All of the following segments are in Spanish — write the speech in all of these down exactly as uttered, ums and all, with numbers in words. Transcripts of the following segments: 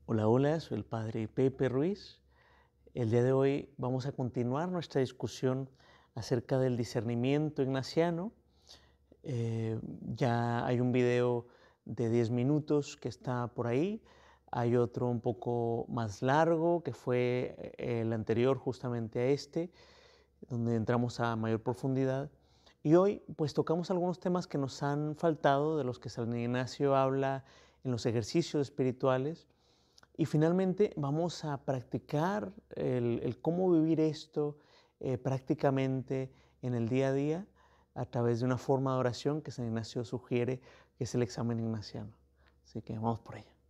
Hola, hola, soy el Padre Pepe Ruiz. El día de hoy vamos a continuar nuestra discusión acerca del discernimiento ignaciano. Eh, ya hay un video de diez minutos que está por ahí. Hay otro un poco más largo que fue el anterior justamente a este, donde entramos a mayor profundidad. Y hoy pues tocamos algunos temas que nos han faltado, de los que San Ignacio habla en los ejercicios espirituales. Y finalmente vamos a practicar el, el cómo vivir esto eh, prácticamente en el día a día a través de una forma de oración que San Ignacio sugiere, que es el examen ignaciano. Así que vamos por ella.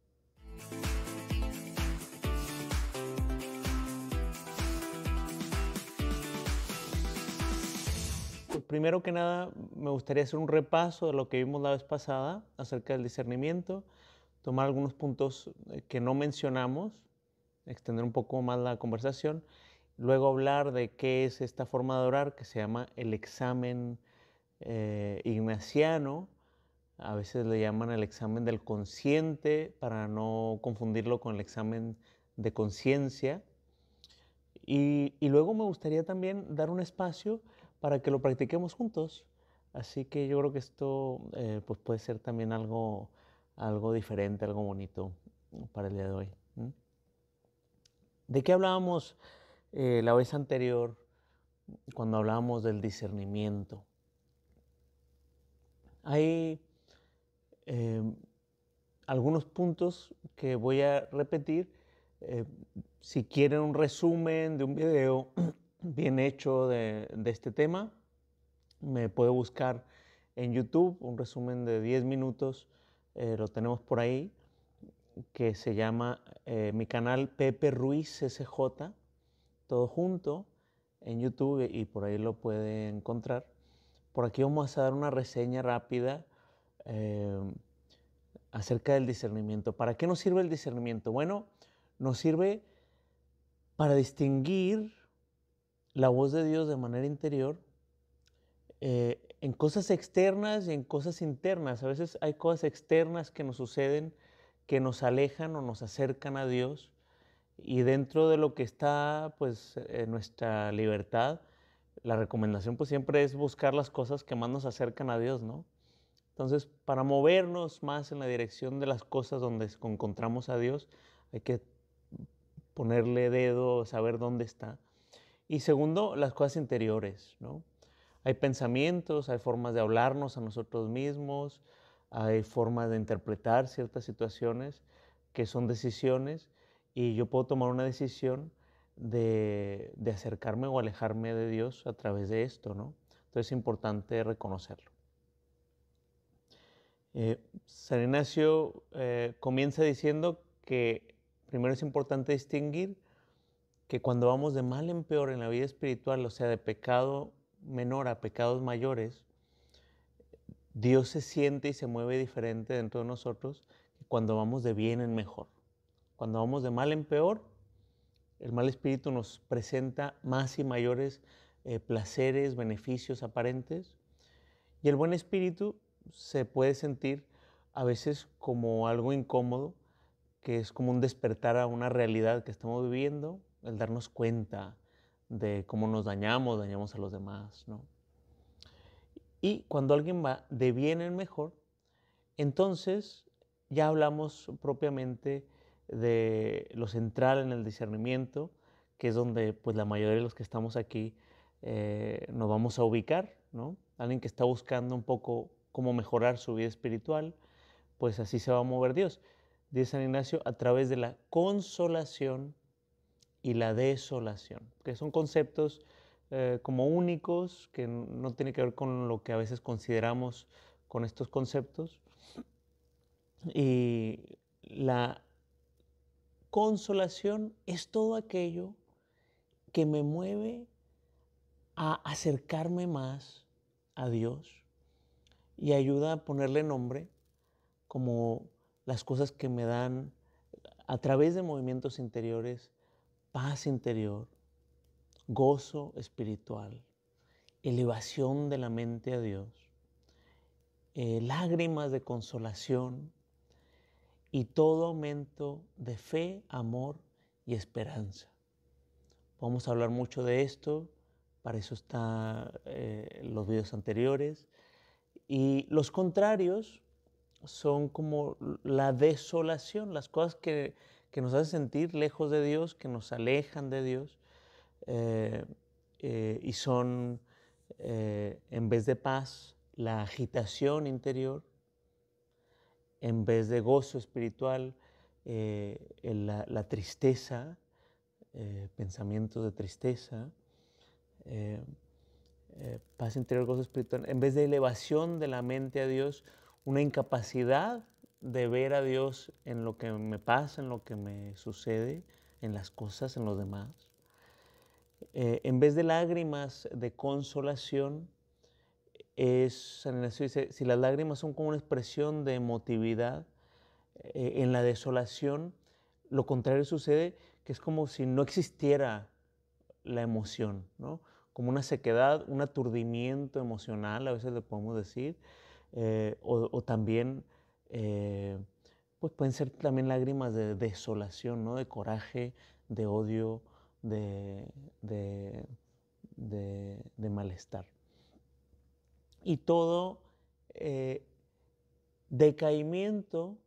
Pues primero que nada, me gustaría hacer un repaso de lo que vimos la vez pasada acerca del discernimiento, tomar algunos puntos que no mencionamos, extender un poco más la conversación, luego hablar de qué es esta forma de orar que se llama el examen eh, ignaciano. A veces le llaman el examen del consciente para no confundirlo con el examen de conciencia. Y, y luego me gustaría también dar un espacio para que lo practiquemos juntos. Así que yo creo que esto eh, pues puede ser también algo, algo diferente, algo bonito para el día de hoy. ¿Mm? ¿De qué hablábamos eh, la vez anterior cuando hablábamos del discernimiento? Hay eh, algunos puntos que voy a repetir. Eh, si quieren un resumen de un video bien hecho de, de este tema, me puede buscar en YouTube un resumen de diez minutos, eh, lo tenemos por ahí, que se llama eh, mi canal Pepe Ruiz S J, todo junto en YouTube, y por ahí lo puede encontrar. Por aquí vamos a dar una reseña rápida eh, acerca del discernimiento. ¿Para qué nos sirve el discernimiento? Bueno, nos sirve para distinguir la voz de Dios de manera interior eh, en cosas externas y en cosas internas. A veces hay cosas externas que nos suceden que nos alejan o nos acercan a Dios, y dentro de lo que está pues en nuestra libertad, la recomendación pues siempre es buscar las cosas que más nos acercan a Dios, ¿no? Entonces, para movernos más en la dirección de las cosas donde encontramos a Dios, hay que ponerle dedo, saber dónde está. Y segundo, las cosas interiores, ¿no? Hay pensamientos, hay formas de hablarnos a nosotros mismos, hay formas de interpretar ciertas situaciones que son decisiones, y yo puedo tomar una decisión de, de acercarme o alejarme de Dios a través de esto, ¿no? Entonces es importante reconocerlo. Eh, San Ignacio eh, comienza diciendo que primero es importante distinguir que cuando vamos de mal en peor en la vida espiritual, o sea, de pecado menor a pecados mayores, Dios se siente y se mueve diferente dentro de nosotros que cuando vamos de bien en mejor. Cuando vamos de mal en peor, el mal espíritu nos presenta más y mayores eh, placeres, beneficios aparentes, y el buen espíritu se puede sentir a veces como algo incómodo, que es como un despertar a una realidad que estamos viviendo, el darnos cuenta de cómo nos dañamos, dañamos a los demás, ¿no? Y cuando alguien va de bien en mejor, entonces ya hablamos propiamente de lo central en el discernimiento, que es donde pues la mayoría de los que estamos aquí eh, nos vamos a ubicar, ¿no? Alguien que está buscando un poco cómo mejorar su vida espiritual, pues así se va a mover Dios. Dice San Ignacio, a través de la consolación y la desolación, que son conceptos eh, como únicos, que no tiene que ver con lo que a veces consideramos con estos conceptos. Y la consolación es todo aquello que me mueve a acercarme más a Dios y ayuda a ponerle nombre, como las cosas que me dan a través de movimientos interiores, paz interior, gozo espiritual, elevación de la mente a Dios, eh, lágrimas de consolación y todo aumento de fe, amor y esperanza. Vamos a hablar mucho de esto, para eso están eh, los videos anteriores. Y los contrarios son como la desolación, las cosas que, que nos hacen sentir lejos de Dios, que nos alejan de Dios, eh, eh, y son, eh, en vez de paz, la agitación interior, en vez de gozo espiritual, eh, la, la tristeza, eh, pensamientos de tristeza, eh, eh, paz interior, gozo espiritual, en vez de elevación de la mente a Dios, una incapacidad de ver a Dios en lo que me pasa, en lo que me sucede, en las cosas, en los demás. Eh, en vez de lágrimas de consolación, es, San Ignacio dice, si las lágrimas son como una expresión de emotividad, eh, en la desolación, lo contrario sucede, que es como si no existiera la emoción, ¿no? Como una sequedad, un aturdimiento emocional, a veces le podemos decir, eh, o, o, también, eh, pues pueden ser también lágrimas de desolación, ¿no? De coraje, de odio, de, de, de, de malestar. Y todo eh, decaimiento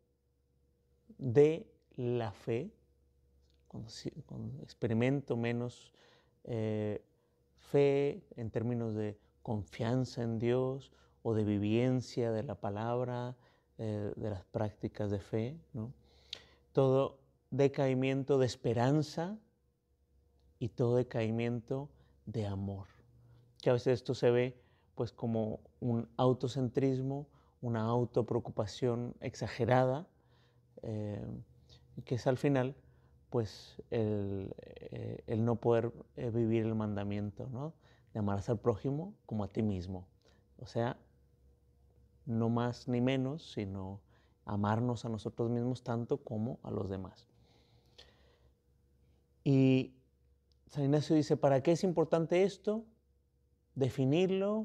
de la fe, cuando, cuando experimento menos eh, fe en términos de confianza en Dios o de vivencia de la palabra, eh, de las prácticas de fe, ¿no? Todo decaimiento de esperanza y todo decaimiento de amor. Que a veces esto se ve pues como un autocentrismo, una autopreocupación exagerada, eh, que es al final pues el, eh, el no poder eh, vivir el mandamiento, ¿no? De amarás al prójimo como a ti mismo. O sea, no más ni menos, sino amarnos a nosotros mismos tanto como a los demás. Y San Ignacio dice, ¿para qué es importante esto? Definirlo,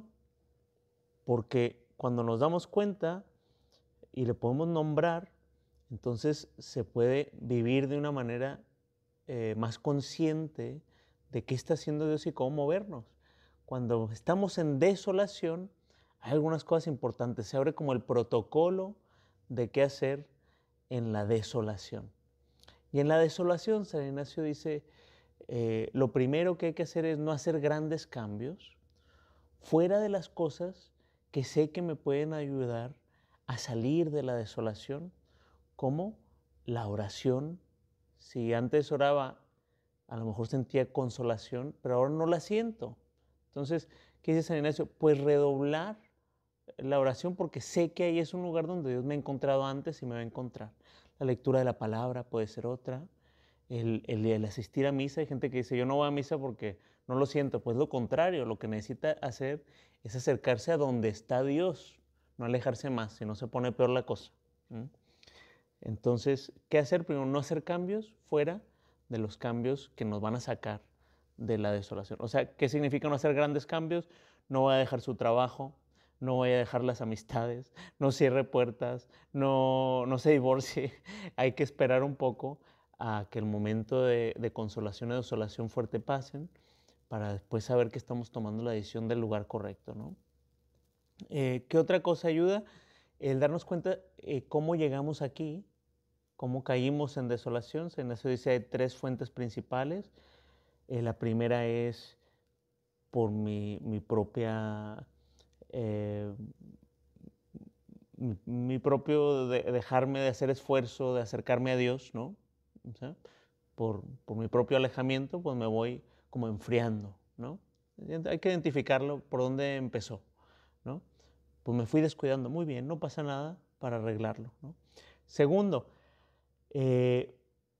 porque cuando nos damos cuenta y le podemos nombrar, entonces se puede vivir de una manera eh, más consciente de qué está haciendo Dios y cómo movernos. Cuando estamos en desolación, hay algunas cosas importantes. Se abre como el protocolo de qué hacer en la desolación. Y en la desolación, San Ignacio dice, eh, lo primero que hay que hacer es no hacer grandes cambios fuera de las cosas que sé que me pueden ayudar a salir de la desolación, como la oración. Si antes oraba, a lo mejor sentía consolación, pero ahora no la siento. Entonces, ¿qué dice San Ignacio? Pues redoblar la oración, porque sé que ahí es un lugar donde Dios me ha encontrado antes y me va a encontrar. La lectura de la palabra puede ser otra. El, el, el asistir a misa, hay gente que dice, yo no voy a misa porque no lo siento. Pues lo contrario, lo que necesita hacer es acercarse a donde está Dios, no alejarse más, si no se pone peor la cosa. ¿Mm? Entonces, ¿qué hacer? Primero, no hacer cambios fuera de los cambios que nos van a sacar de la desolación. O sea, ¿qué significa no hacer grandes cambios? No voy a dejar su trabajo, no voy a dejar las amistades, no cierre puertas, no, no se divorcie. Hay que esperar un poco a que el momento de, de consolación y desolación fuerte pasen para después saber que estamos tomando la decisión del lugar correcto, ¿no? Eh, ¿Qué otra cosa ayuda? El darnos cuenta eh, cómo llegamos aquí, cómo caímos en desolación. En eso dice hay tres fuentes principales. Eh, la primera es por mi, mi propia, eh, mi, mi, propio de dejarme de hacer esfuerzo, de acercarme a Dios, ¿no? O sea, por, por mi propio alejamiento, pues me voy como enfriando, ¿no? Hay que identificarlo por dónde empezó, ¿no? Pues me fui descuidando. Muy bien, no pasa nada para arreglarlo, ¿no? Segundo, eh,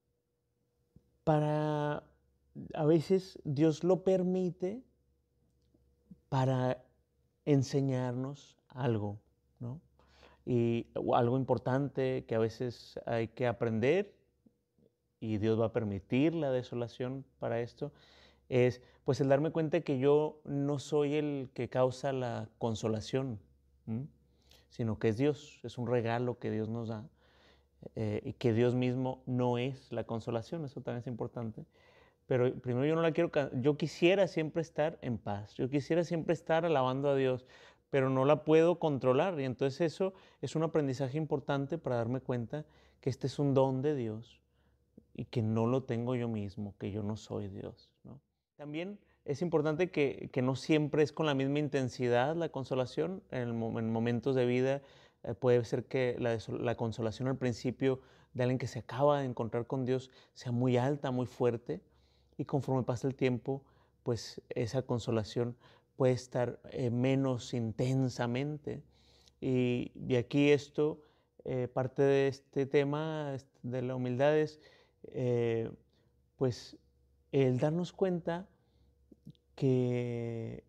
para, a veces Dios lo permite para enseñarnos algo, ¿no? Y algo importante que a veces hay que aprender, y Dios va a permitir la desolación para esto, es pues el darme cuenta que yo no soy el que causa la consolación, ¿m? Sino que es Dios, es un regalo que Dios nos da. eh, y que Dios mismo no es la consolación, eso también es importante. Pero primero yo no la quiero, yo quisiera siempre estar en paz, yo quisiera siempre estar alabando a Dios, pero no la puedo controlar. Y entonces eso es un aprendizaje importante para darme cuenta que este es un don de Dios y que no lo tengo yo mismo, que yo no soy Dios, ¿no? También es importante que, que no siempre es con la misma intensidad la consolación. En, el, en momentos de vida eh, puede ser que la, la consolación al principio de alguien que se acaba de encontrar con Dios sea muy alta, muy fuerte, y conforme pasa el tiempo, pues esa consolación puede estar eh, menos intensamente. Y, y aquí esto, eh, parte de este tema de la humildad es, eh, pues, el darnos cuenta que,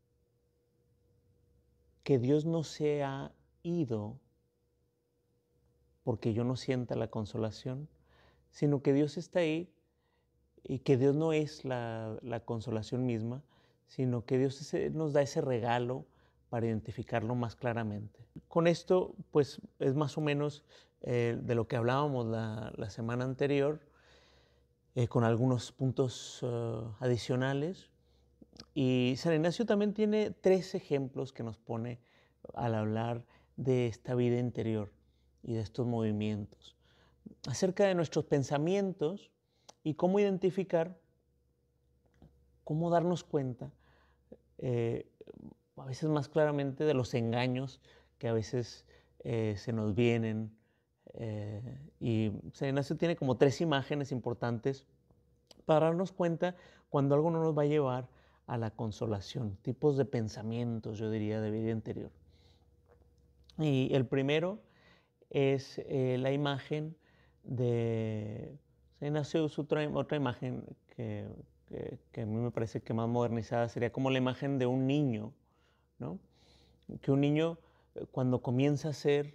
que Dios no se ha ido porque yo no sienta la consolación, sino que Dios está ahí y que Dios no es la, la consolación misma, sino que Dios ese, nos da ese regalo para identificarlo más claramente. Con esto, pues es más o menos eh, de lo que hablábamos la, la semana anterior, eh, con algunos puntos uh, adicionales. Y San Ignacio también tiene tres ejemplos que nos pone al hablar de esta vida interior y de estos movimientos, acerca de nuestros pensamientos y cómo identificar, cómo darnos cuenta, eh, a veces más claramente, de los engaños que a veces eh, se nos vienen. Eh, y San Ignacio tiene como tres imágenes importantes para darnos cuenta cuando algo no nos va a llevar a la consolación, tipos de pensamientos, yo diría, de vida interior. Y el primero es eh, la imagen de... Se nació otra, otra imagen que, que, que a mí me parece que más modernizada sería como la imagen de un niño, ¿no? Que un niño eh, cuando comienza a hacer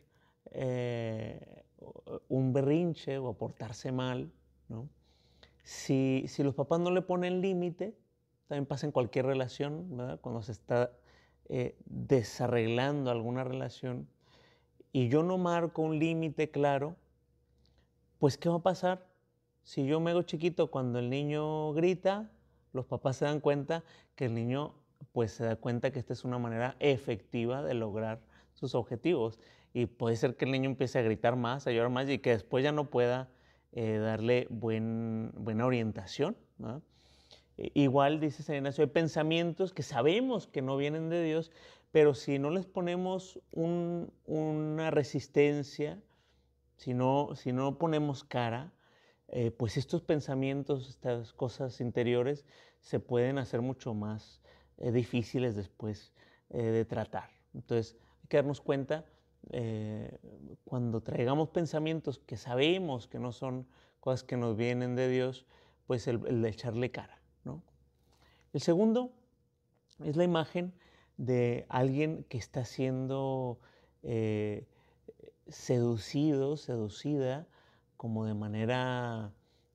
eh, un berrinche o a portarse mal, ¿no? Si, si los papás no le ponen límite, también pasa en cualquier relación, ¿verdad? Cuando se está eh, desarreglando alguna relación y yo no marco un límite claro, pues ¿qué va a pasar? Si yo me hago chiquito cuando el niño grita, los papás se dan cuenta que el niño pues se da cuenta que esta es una manera efectiva de lograr sus objetivos. Y puede ser que el niño empiece a gritar más, a llorar más y que después ya no pueda eh, darle buen, buena orientación, ¿no? Igual, dice San Ignacio, hay pensamientos que sabemos que no vienen de Dios, pero si no les ponemos un, una resistencia, si no, si no ponemos cara, eh, pues estos pensamientos, estas cosas interiores, se pueden hacer mucho más eh, difíciles después eh, de tratar. Entonces, hay que darnos cuenta eh, cuando traigamos pensamientos que sabemos que no son cosas que nos vienen de Dios, pues el, el de echarle cara, ¿no? El segundo es la imagen de alguien que está siendo eh, seducido, seducida, como de manera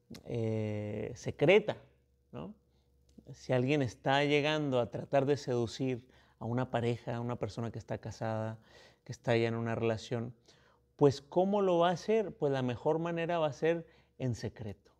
eh, secreta, ¿no? Si alguien está llegando a tratar de seducir a una pareja, a una persona que está casada, que está ya en una relación, pues ¿cómo lo va a hacer? Pues la mejor manera va a ser en secreto.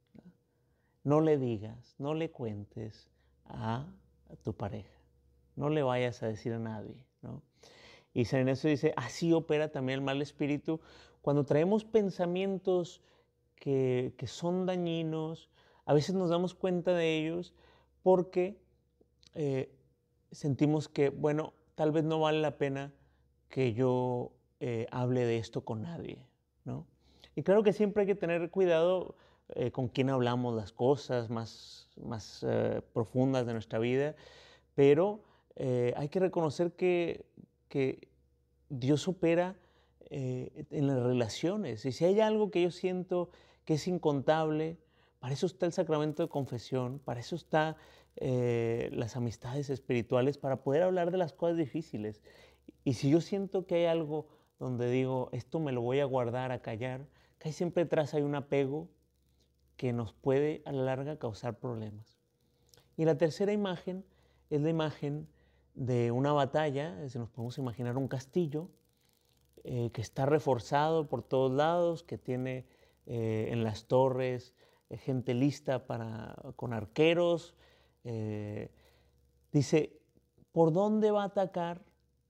No le digas, no le cuentes a tu pareja. No le vayas a decir a nadie, ¿no? Y San Ignacio dice, así opera también el mal espíritu. Cuando traemos pensamientos que, que son dañinos, a veces nos damos cuenta de ellos porque eh, sentimos que, bueno, tal vez no vale la pena que yo eh, hable de esto con nadie, ¿no? Y claro que siempre hay que tener cuidado eh, con quién hablamos las cosas más, más eh, profundas de nuestra vida, pero eh, hay que reconocer que, que Dios opera eh, en las relaciones. Y si hay algo que yo siento que es incontable, para eso está el sacramento de confesión, para eso está eh, las amistades espirituales, para poder hablar de las cosas difíciles. Y si yo siento que hay algo donde digo, esto me lo voy a guardar, a callar, que hay siempre detrás hay un apego que nos puede a la larga causar problemas. Y la tercera imagen es la imagen de una batalla, si nos podemos imaginar un castillo, eh, que está reforzado por todos lados, que tiene eh, en las torres eh, gente lista para, con arqueros. Eh, dice, ¿por dónde va a atacar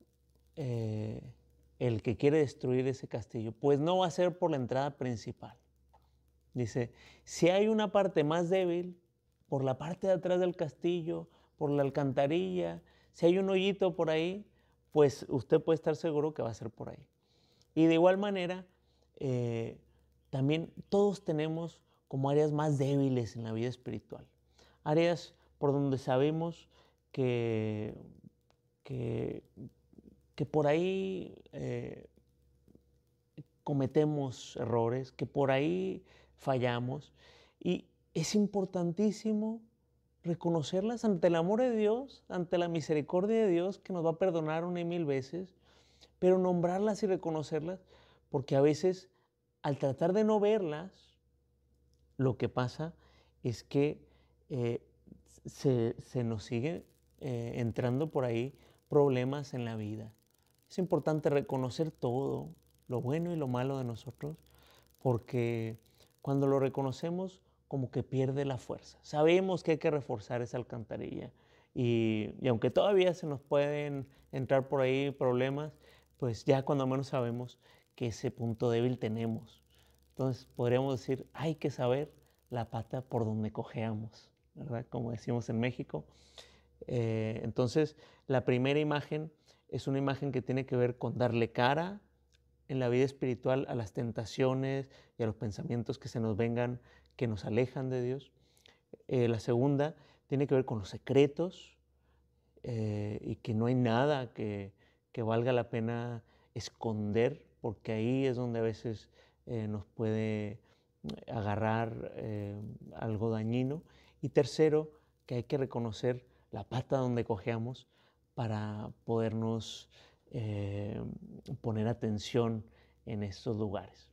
eh, el que quiere destruir ese castillo? Pues no va a ser por la entrada principal. Dice, si hay una parte más débil, por la parte de atrás del castillo, por la alcantarilla, si hay un hoyito por ahí, pues usted puede estar seguro que va a ser por ahí. Y de igual manera, eh, también todos tenemos como áreas más débiles en la vida espiritual. Áreas por donde sabemos que, que, que por ahí eh, cometemos errores, que por ahí fallamos. Y es importantísimo reconocerlas ante el amor de Dios, ante la misericordia de Dios, que nos va a perdonar una y mil veces, pero nombrarlas y reconocerlas, porque a veces al tratar de no verlas, lo que pasa es que eh, se, se, nos sigue eh, entrando por ahí problemas en la vida. Es importante reconocer todo, lo bueno y lo malo de nosotros, porque cuando lo reconocemos, como que pierde la fuerza. Sabemos que hay que reforzar esa alcantarilla y, y aunque todavía se nos pueden entrar por ahí problemas, pues ya cuando menos sabemos que ese punto débil tenemos. Entonces podríamos decir, hay que saber la pata por donde cojeamos, ¿verdad? Como decimos en México. Eh, entonces, la primera imagen es una imagen que tiene que ver con darle cara en la vida espiritual a las tentaciones y a los pensamientos que se nos vengan, que nos alejan de Dios. Eh, la segunda tiene que ver con los secretos eh, y que no hay nada que, que valga la pena esconder, porque ahí es donde a veces eh, nos puede agarrar eh, algo dañino. Y tercero, que hay que reconocer la pata donde cojeamos para podernos eh, poner atención en estos lugares.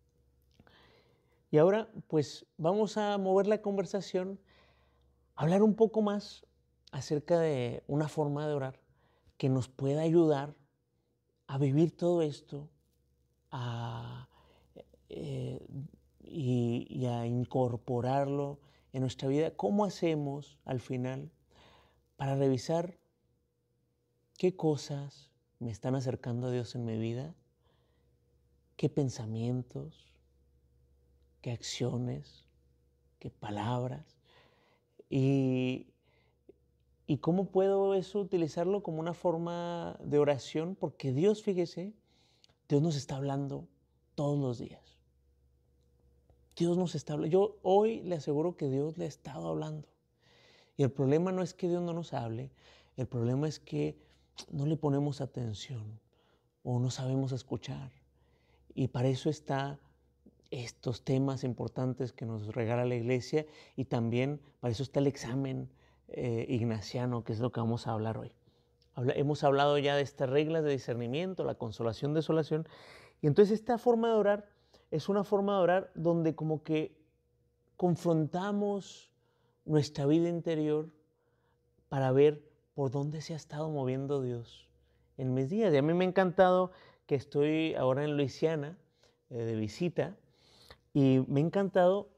Y ahora, pues vamos a mover la conversación, a hablar un poco más acerca de una forma de orar que nos pueda ayudar a vivir todo esto a, eh, y, y a incorporarlo en nuestra vida. ¿Cómo hacemos al final para revisar qué cosas me están acercando a Dios en mi vida? ¿Qué pensamientos? ¿Qué acciones? ¿Qué palabras? Y, y cómo puedo eso utilizarlo como una forma de oración, porque Dios, fíjese, Dios nos está hablando todos los días. Dios nos está hablando. Yo hoy le aseguro que Dios le ha estado hablando. Y el problema no es que Dios no nos hable, el problema es que no le ponemos atención o no sabemos escuchar. Y para eso está estos temas importantes que nos regala la iglesia y también para eso está el examen eh, ignaciano, que es lo que vamos a hablar hoy. Habla, hemos hablado ya de estas reglas de discernimiento, la consolación, desolación, y entonces esta forma de orar es una forma de orar donde como que confrontamos nuestra vida interior para ver por dónde se ha estado moviendo Dios en mis días. Y a mí me ha encantado que estoy ahora en Luisiana eh, de visita y me ha encantado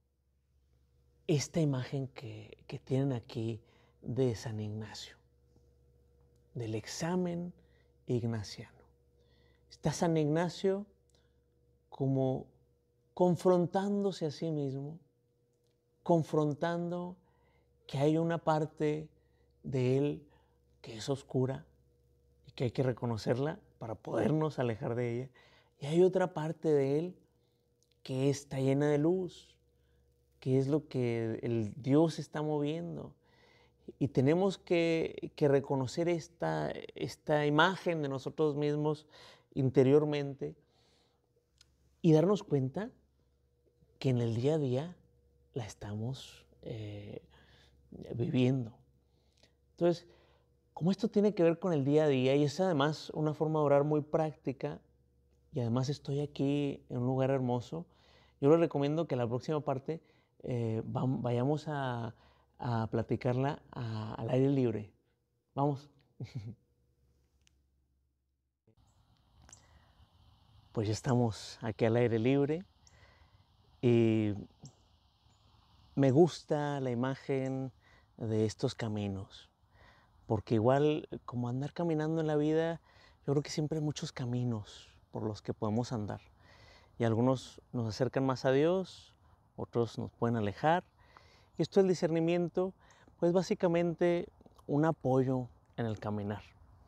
esta imagen que, que tienen aquí de San Ignacio, del examen ignaciano. Está San Ignacio como confrontándose a sí mismo, confrontando que hay una parte de él que es oscura y que hay que reconocerla para podernos alejar de ella. Y hay otra parte de él que está llena de luz, que es lo que el Dios está moviendo. Y tenemos que, que reconocer esta, esta imagen de nosotros mismos interiormente y darnos cuenta que en el día a día la estamos eh, viviendo. Entonces, como esto tiene que ver con el día a día y es además una forma de orar muy práctica y además estoy aquí en un lugar hermoso, yo les recomiendo que la próxima parte eh, vayamos a, a platicarla a, al aire libre. Vamos. pues ya estamos aquí al aire libre y me gusta la imagen de estos caminos, porque igual como andar caminando en la vida, yo creo que siempre hay muchos caminos por los que podemos andar y algunos nos acercan más a Dios, otros nos pueden alejar. Y esto del discernimiento, pues básicamente un apoyo en el caminar.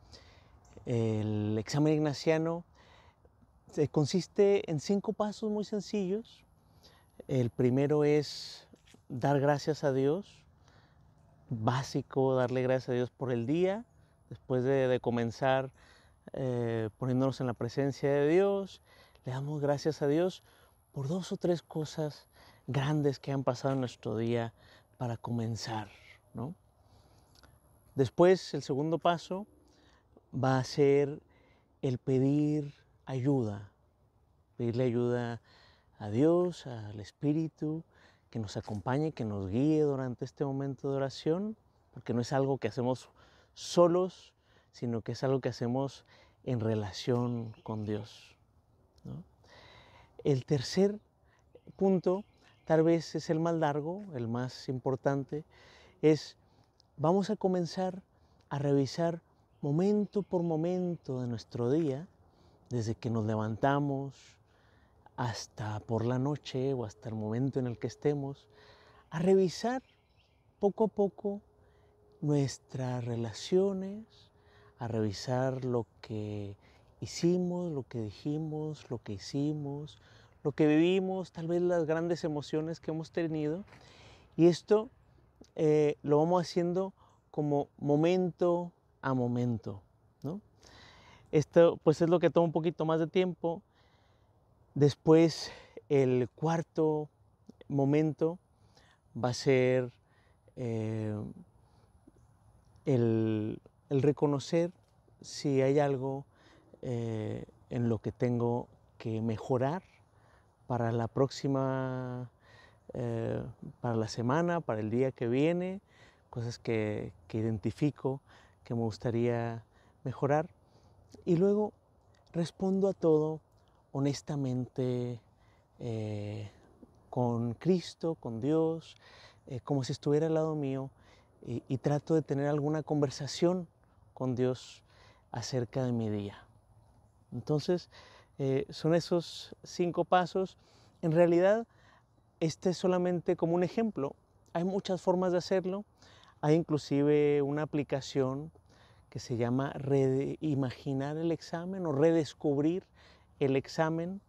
El examen ignaciano eh, consiste en cinco pasos muy sencillos. El primero es dar gracias a Dios, básico darle gracias a Dios por el día, después de, de comenzar eh, poniéndonos en la presencia de Dios, le damos gracias a Dios por dos o tres cosas grandes que han pasado en nuestro día para comenzar, ¿no? Después, el segundo paso va a ser el pedir ayuda, pedirle ayuda a Dios, al Espíritu, que nos acompañe, que nos guíe durante este momento de oración, porque no es algo que hacemos solos, sino que es algo que hacemos en relación con Dios, ¿no? El tercer punto, tal vez es el más largo, el más importante, es vamos a comenzar a revisar momento por momento de nuestro día, desde que nos levantamos hasta por la noche o hasta el momento en el que estemos, a revisar poco a poco nuestras relaciones, a revisar lo que hicimos, lo que dijimos, lo que hicimos, lo que vivimos, tal vez las grandes emociones que hemos tenido. Y esto eh, lo vamos haciendo como momento a momento, ¿no? Esto pues es lo que toma un poquito más de tiempo. Después el cuarto momento va a ser eh, el, el reconocer si hay algo eh, en lo que tengo que mejorar para la próxima, eh, para la semana, para el día que viene, cosas que, que identifico que me gustaría mejorar. Y luego respondo a todo honestamente, eh, con Cristo, con Dios, eh, como si estuviera al lado mío, y, y trato de tener alguna conversación con Dios acerca de mi día. Entonces, eh, son esos cinco pasos. En realidad, este es solamente como un ejemplo. Hay muchas formas de hacerlo. Hay inclusive una aplicación que se llama Reimaginar el examen o Redescubrir el examen,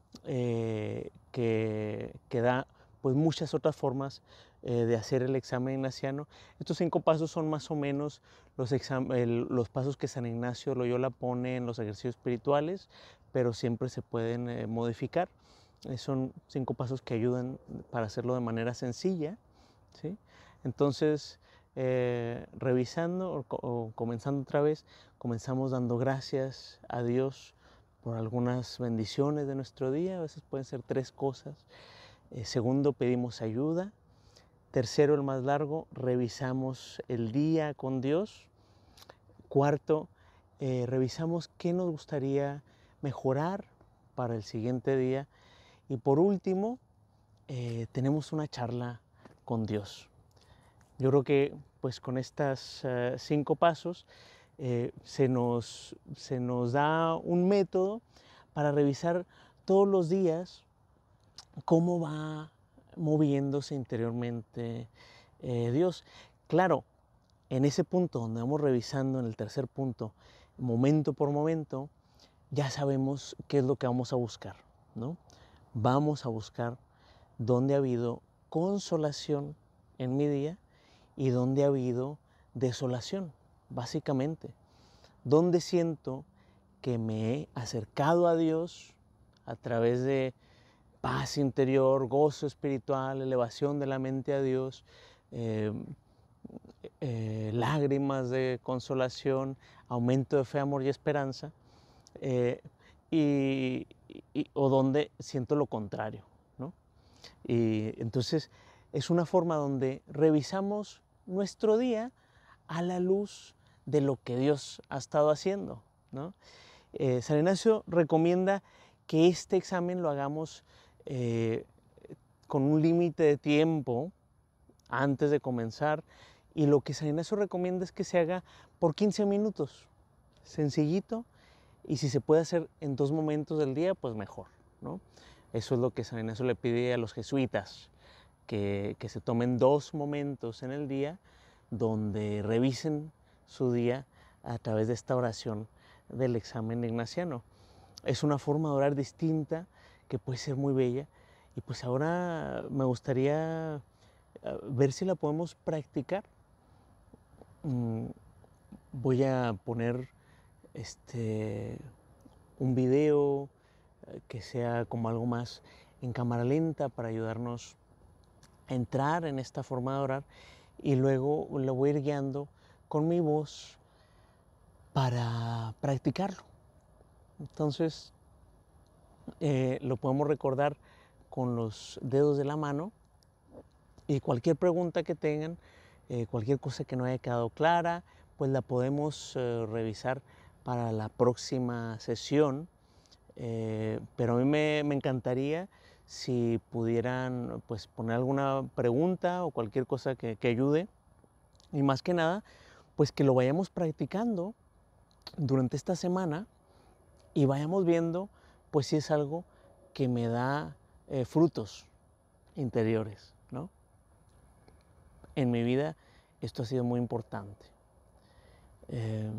eh, que, que da pues, muchas otras formas eh, de hacer el examen ignaciano. Estos cinco pasos son más o menos los, el, los pasos que San Ignacio Loyola pone en los ejercicios espirituales, pero siempre se pueden eh, modificar. Eh, son cinco pasos que ayudan para hacerlo de manera sencilla, ¿sí? Entonces, eh, revisando o, o comenzando otra vez, comenzamos dando gracias a Dios por algunas bendiciones de nuestro día. A veces pueden ser tres cosas. Eh, segundo, pedimos ayuda. Tercero, el más largo, revisamos el día con Dios. Cuarto, eh, revisamos qué nos gustaría mejorar para el siguiente día. Y por último, eh, tenemos una charla con Dios. Yo creo que pues con estos uh, cinco pasos eh, se, nos, se nos da un método para revisar todos los días cómo va moviéndose interiormente eh, Dios. Claro, en ese punto donde vamos revisando, en el tercer punto, momento por momento, ya sabemos qué es lo que vamos a buscar, ¿no? Vamos a buscar dónde ha habido consolación en mi día y dónde ha habido desolación, básicamente. Dónde siento que me he acercado a Dios a través de paz interior, gozo espiritual, elevación de la mente a Dios, eh, eh, lágrimas de consolación, aumento de fe, amor y esperanza, eh, y, y, o donde siento lo contrario, ¿no? Y entonces es una forma donde revisamos nuestro día a la luz de lo que Dios ha estado haciendo, ¿no? Eh, San Ignacio recomienda que este examen lo hagamos eh, con un límite de tiempo antes de comenzar, y lo que San Ignacio recomienda es que se haga por quince minutos, sencillito, y si se puede hacer en dos momentos del día, pues mejor, ¿no? Eso es lo que San Ignacio le pide a los jesuitas, que, que se tomen dos momentos en el día donde revisen su día a través de esta oración del examen ignaciano. Es una forma de orar distinta que puede ser muy bella, y pues ahora me gustaría ver si la podemos practicar. Mm, voy a poner este, un video eh, que sea como algo más en cámara lenta para ayudarnos a entrar en esta forma de orar, y luego lo voy a ir guiando con mi voz para practicarlo. Entonces eh, lo podemos recordar con los dedos de la mano, y cualquier pregunta que tengan, eh, cualquier cosa que no haya quedado clara, pues la podemos eh, revisar para la próxima sesión. Eh, pero a mí me, me encantaría si pudieran pues, poner alguna pregunta o cualquier cosa que, que ayude, y más que nada, pues que lo vayamos practicando durante esta semana y vayamos viendo pues si es algo que me da eh, frutos interiores, ¿no? En mi vida esto ha sido muy importante. Eh,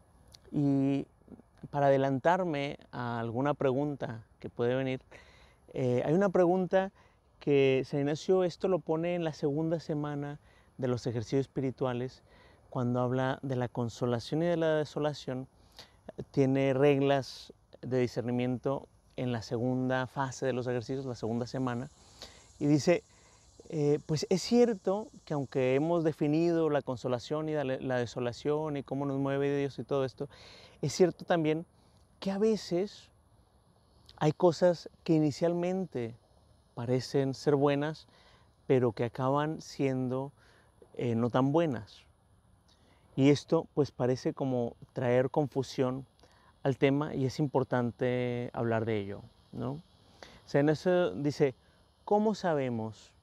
y para adelantarme a alguna pregunta que puede venir, eh, hay una pregunta que San Ignacio esto lo pone en la segunda semana de los ejercicios espirituales, cuando habla de la consolación y de la desolación. Tiene reglas de discernimiento en la segunda fase de los ejercicios, la segunda semana, y dice, eh, pues es cierto que aunque hemos definido la consolación y la, la desolación y cómo nos mueve Dios y todo esto, es cierto también que a veces hay cosas que inicialmente parecen ser buenas, pero que acaban siendo eh, no tan buenas. Y esto pues parece como traer confusión al tema, y es importante hablar de ello, ¿no? O sea, en eso dice, ¿cómo sabemos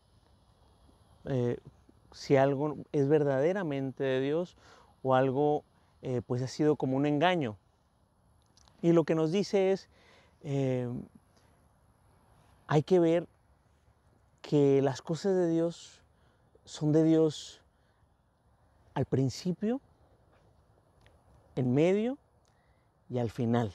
eh, si algo es verdaderamente de Dios o algo eh, pues ha sido como un engaño? Y lo que nos dice es, eh, hay que ver que las cosas de Dios son de Dios al principio, en medio y al final.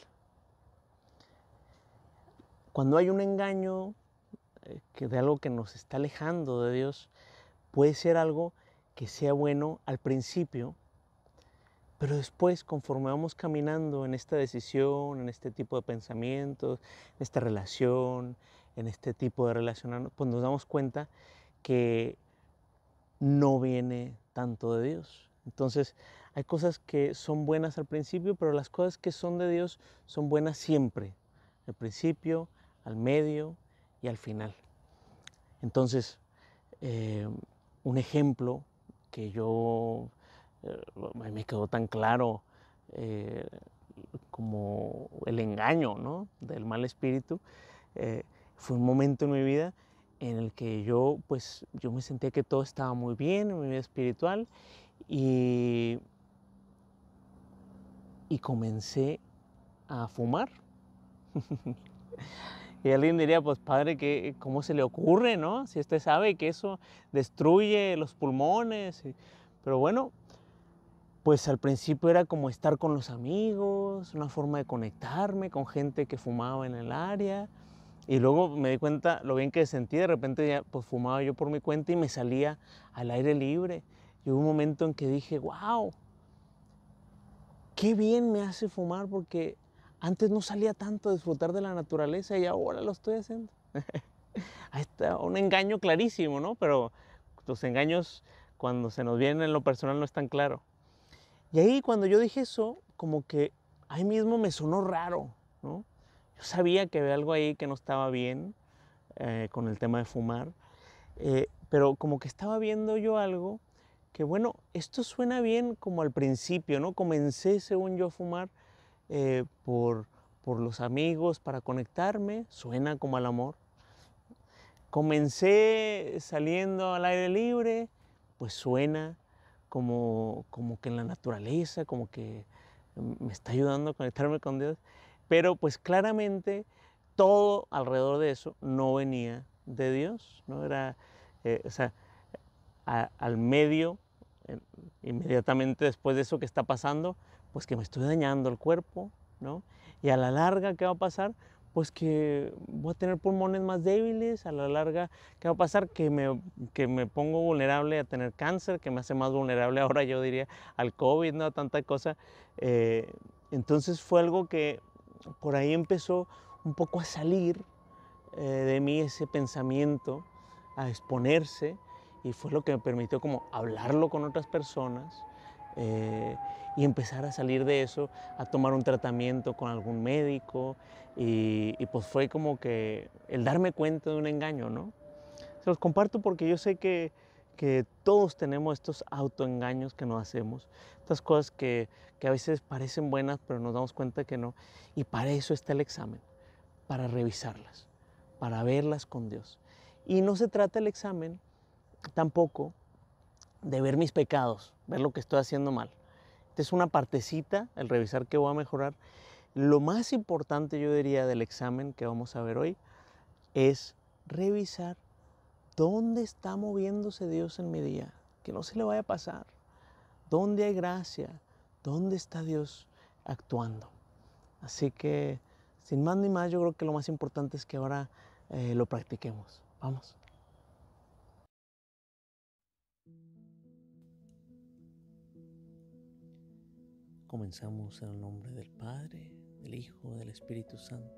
Cuando hay un engaño eh, que de algo que nos está alejando de Dios, puede ser algo que sea bueno al principio, pero después, conforme vamos caminando en esta decisión, en este tipo de pensamientos, en esta relación, en este tipo de relacionarnos, pues nos damos cuenta que no viene tanto de Dios. Entonces, hay cosas que son buenas al principio, pero las cosas que son de Dios son buenas siempre, al principio, al medio y al final. Entonces, eh, un ejemplo que yo eh, me quedó tan claro eh, como el engaño, ¿no?, del mal espíritu, eh, fue un momento en mi vida en el que yo, pues, yo me sentía que todo estaba muy bien en mi vida espiritual, y, y comencé a fumar. Y alguien diría, pues padre, ¿qué, ¿cómo se le ocurre, no? Si usted sabe que eso destruye los pulmones. Y, pero bueno, pues al principio era como estar con los amigos, una forma de conectarme con gente que fumaba en el área. Y luego me di cuenta lo bien que sentí, de repente ya pues fumaba yo por mi cuenta y me salía al aire libre. Y hubo un momento en que dije, wow, qué bien me hace fumar, porque antes no salía tanto a disfrutar de la naturaleza y ahora lo estoy haciendo. Ahí está un engaño clarísimo, ¿no? Pero los engaños cuando se nos vienen en lo personal no es tan claro. Y ahí cuando yo dije eso, como que ahí mismo me sonó raro, ¿no? Yo sabía que había algo ahí que no estaba bien eh, con el tema de fumar, eh, pero como que estaba viendo yo algo que, bueno, esto suena bien como al principio, ¿no? Comencé, según yo, a fumar eh, por, por los amigos para conectarme, suena como al amor. Comencé saliendo al aire libre, pues suena como, como que en la naturaleza, como que me está ayudando a conectarme con Dios. Pero pues claramente todo alrededor de eso no venía de Dios, no era, eh, o sea, a, al medio, eh, inmediatamente después de eso que está pasando, pues que me estoy dañando el cuerpo, ¿no? Y a la larga, ¿qué va a pasar? Pues que voy a tener pulmones más débiles, a la larga, ¿qué va a pasar? Que me, que me pongo vulnerable a tener cáncer, que me hace más vulnerable ahora, yo diría, al COVID, ¿no? Tanta cosa. Eh, entonces fue algo que por ahí empezó un poco a salir eh, de mí ese pensamiento, a exponerse, y fue lo que me permitió como hablarlo con otras personas eh, y empezar a salir de eso, a tomar un tratamiento con algún médico, y, y pues fue como que el darme cuenta de un engaño, ¿no? Se los comparto porque yo sé que, que todos tenemos estos autoengaños que nos hacemos, estas cosas que, que a veces parecen buenas, pero nos damos cuenta que no, y para eso está el examen, para revisarlas, para verlas con Dios. Y no se trata el examen tampoco de ver mis pecados, ver lo que estoy haciendo mal. Esta es una partecita, el revisar qué voy a mejorar. Lo más importante, yo diría, del examen que vamos a ver hoy es revisar dónde está moviéndose Dios en mi día, que no se le vaya a pasar, dónde hay gracia, dónde está Dios actuando. Así que, sin más ni más, yo creo que lo más importante es que ahora eh, lo practiquemos. Vamos. Comenzamos en el nombre del Padre, del Hijo, del Espíritu Santo.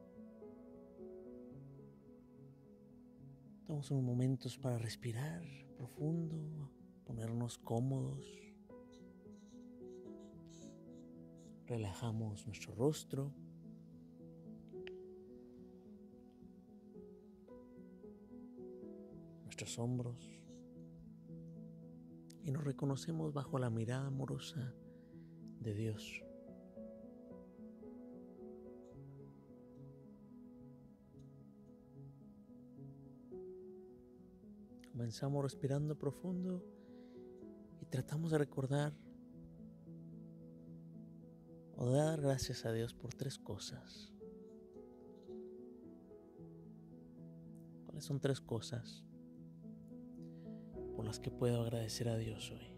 Tomamos unos momentos para respirar profundo, ponernos cómodos. Relajamos nuestro rostro. Nuestros hombros. Y nos reconocemos bajo la mirada amorosa de Dios. Comenzamos respirando profundo y tratamos de recordar o de dar gracias a Dios por tres cosas. ¿Cuáles son tres cosas por las que puedo agradecer a Dios hoy?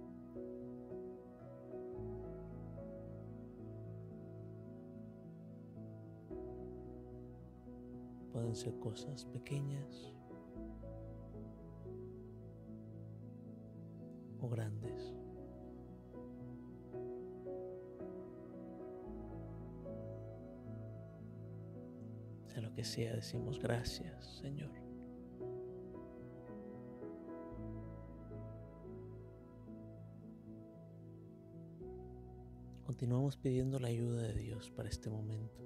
Pueden ser cosas pequeñas o grandes. Sea lo que sea, decimos gracias, Señor. Continuamos pidiendo la ayuda de Dios para este momento.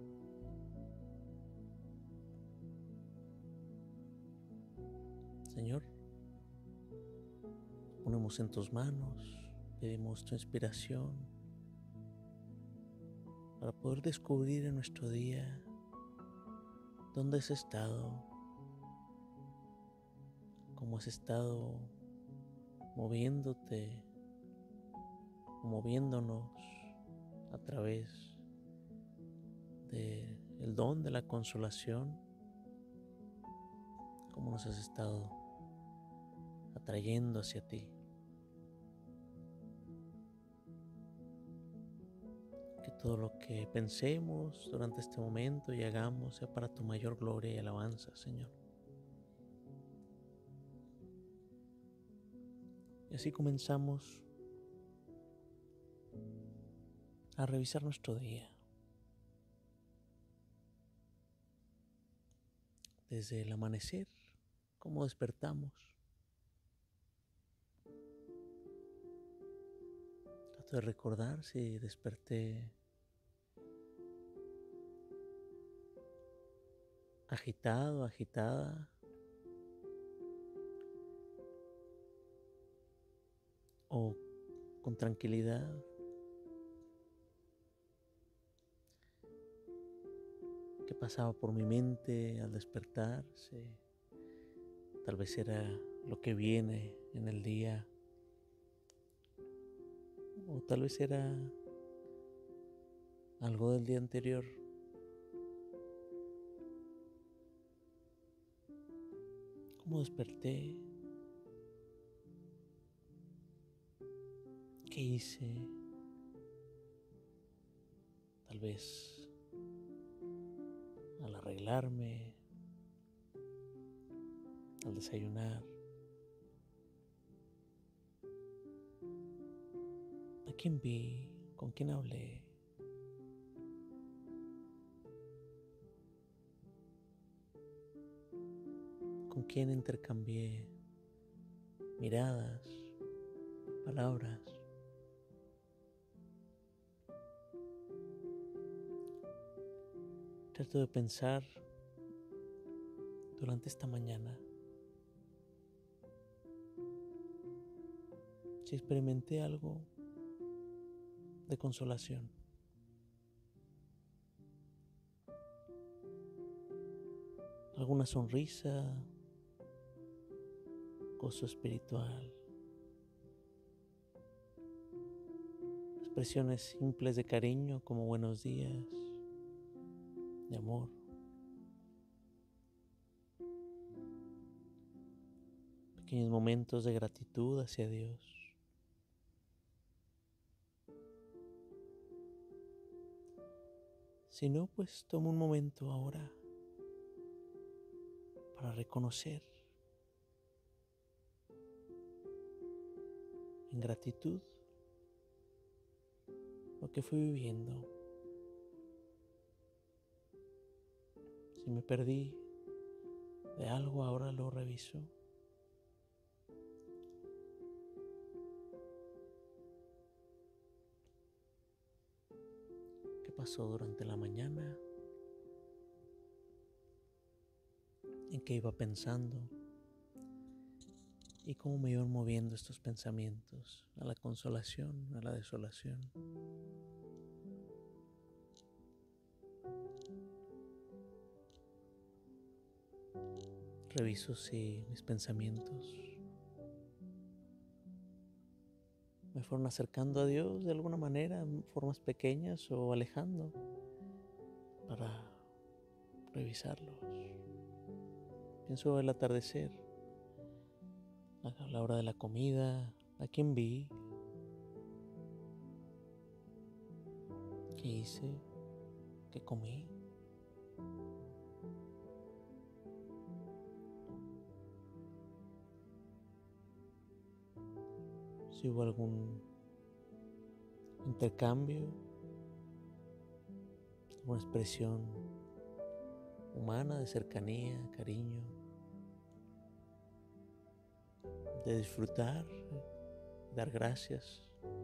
Señor, ponemos en tus manos, pedimos tu inspiración para poder descubrir en nuestro día dónde has estado, cómo has estado moviéndote, moviéndonos a través del don de la consolación, cómo nos has estado atrayendo hacia ti. Que todo lo que pensemos durante este momento y hagamos sea para tu mayor gloria y alabanza, Señor. Y así comenzamos a revisar nuestro día. Desde el amanecer, cómo despertamos. Trato de recordar si desperté agitado, agitada, o con tranquilidad. qué pasaba por mi mente al despertarse. Tal vez era lo que viene en el día, o tal vez era algo del día anterior. ¿Cómo desperté? ¿Qué hice? Tal vez al arreglarme, al desayunar. ¿A quién vi? ¿Con quién hablé? ¿Con quién intercambié miradas, palabras? Trato de pensar durante esta mañana si experimenté algo de consolación, alguna sonrisa, gozo espiritual, expresiones simples de cariño como buenos días, de amor. Pequeños momentos de gratitud hacia Dios. Si no, pues tomo un momento ahora para reconocer en gratitud lo que fui viviendo. Si me perdí de algo, ahora lo reviso. ¿Qué pasó durante la mañana? ¿En qué iba pensando? ¿Y cómo me iban moviendo estos pensamientos a la consolación, a la desolación? Reviso si mis pensamientos me fueron acercando a Dios de alguna manera, en formas pequeñas, o alejando, para revisarlos. Pienso el atardecer, a la hora de la comida, a quién vi, qué hice, qué comí. Si hubo algún intercambio, alguna expresión humana de cercanía, cariño, de disfrutar, dar gracias.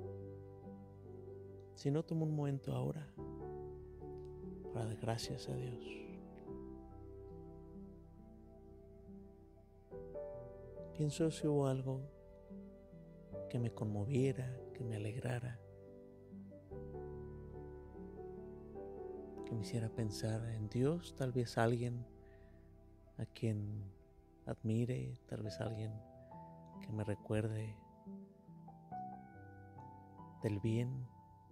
Si no, tomo un momento ahora para dar gracias a Dios. Pienso si hubo algo que me conmoviera, que me alegrara, que me hiciera pensar en Dios, tal vez alguien a quien admire, tal vez alguien que me recuerde del bien,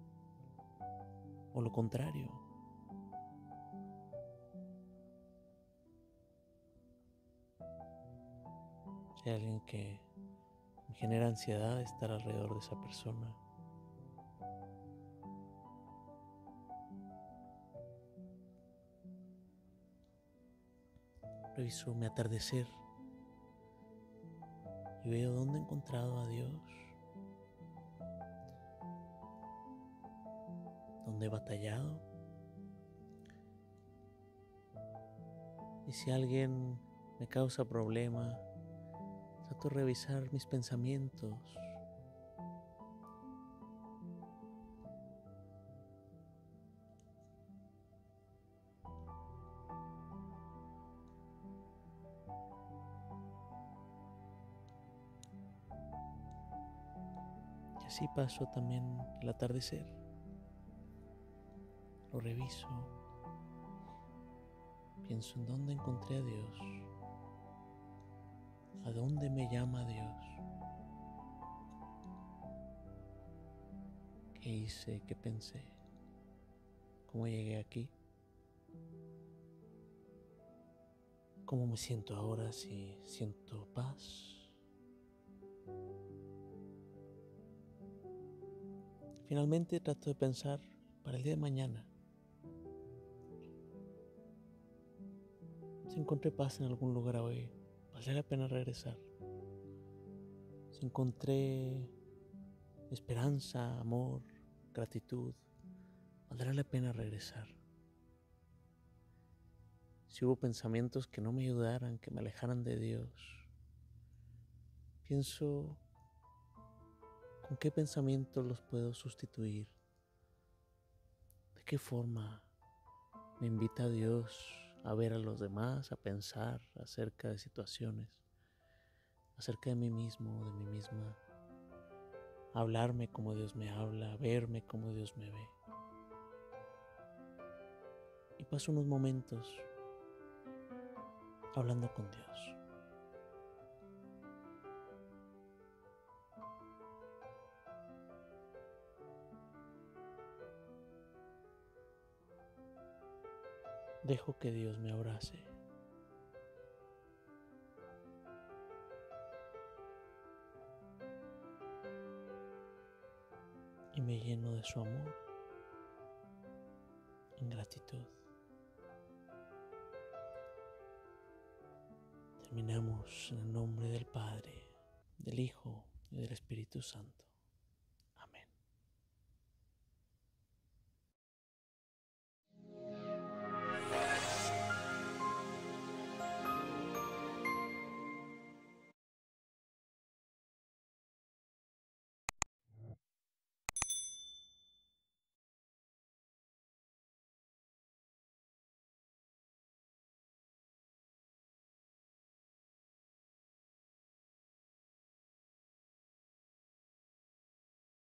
o lo contrario. Si hay alguien que me genera ansiedad de estar alrededor de esa persona. Reviso mi atardecer y veo dónde he encontrado a Dios, dónde he batallado. Y si alguien me causa problema, trato de revisar mis pensamientos. Y así paso también el atardecer. Lo reviso. pienso en dónde encontré a Dios, a dónde me llama Dios, qué hice, qué pensé, cómo llegué aquí, cómo me siento ahora, si siento paz. Finalmente trato de pensar para el día de mañana. Si encontré paz en algún lugar hoy, vale la pena regresar. Si encontré esperanza, amor, gratitud, valdrá la pena regresar. Si hubo pensamientos que no me ayudaran, que me alejaran de Dios, pienso con qué pensamientos los puedo sustituir. ¿De qué forma me invita Dios a ver a los demás, a pensar acerca de situaciones, acerca de mí mismo, de mí misma, a hablarme como Dios me habla, a verme como Dios me ve? Y paso unos momentos hablando con Dios. Dejo que Dios me abrace. Y me lleno de su amor en gratitud. Terminamos en el nombre del Padre, del Hijo y del Espíritu Santo.